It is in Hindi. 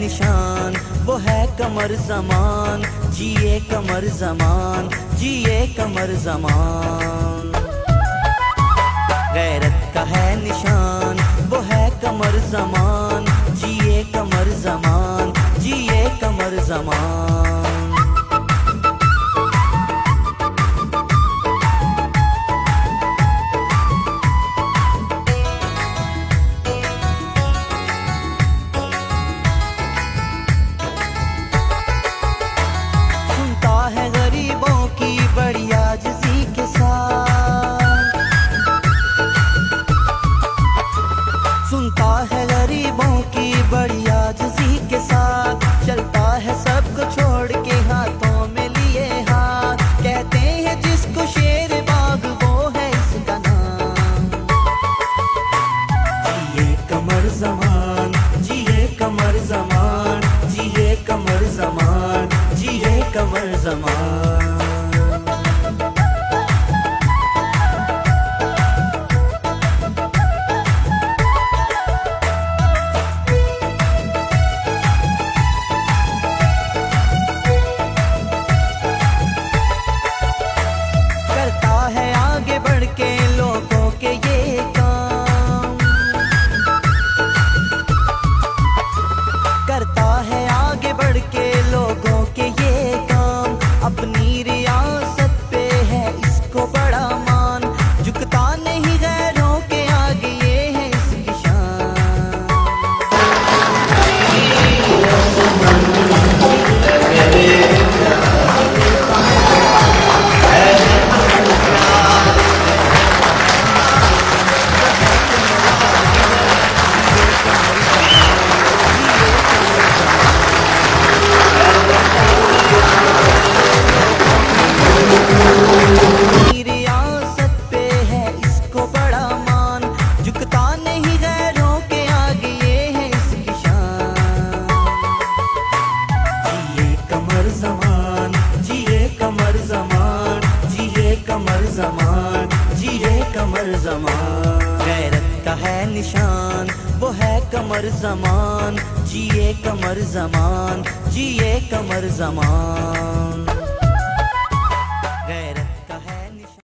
निशान, वो है कमर ज़मान। जिए कमर ज़मान, जिए कमर ज़मान। गैरत का है निशान, वो है कमर ज़मान। जिए कमर ज़मान, जिए कमर ज़मान। सुनता है गरीबों की बड़ी आजिज़ी के साथ, चलता है सबको छोड़ के हाथों में लिए हाथ। कहते हैं जिसको शेर बाग वो है इसका नाम। जिए कमर ज़मान, जिए कमर ज़मान, जिए कमर ज़मान, जिए कमर ज़मान। अपनी रियासत पे है इसको बड़ा मान, झुकता नहीं गैरों के आगे, ये है इसकी शान। गैरत का है निशान, वो है कमर ज़मान। जिए कमर ज़मान, जिए कमर ज़मान।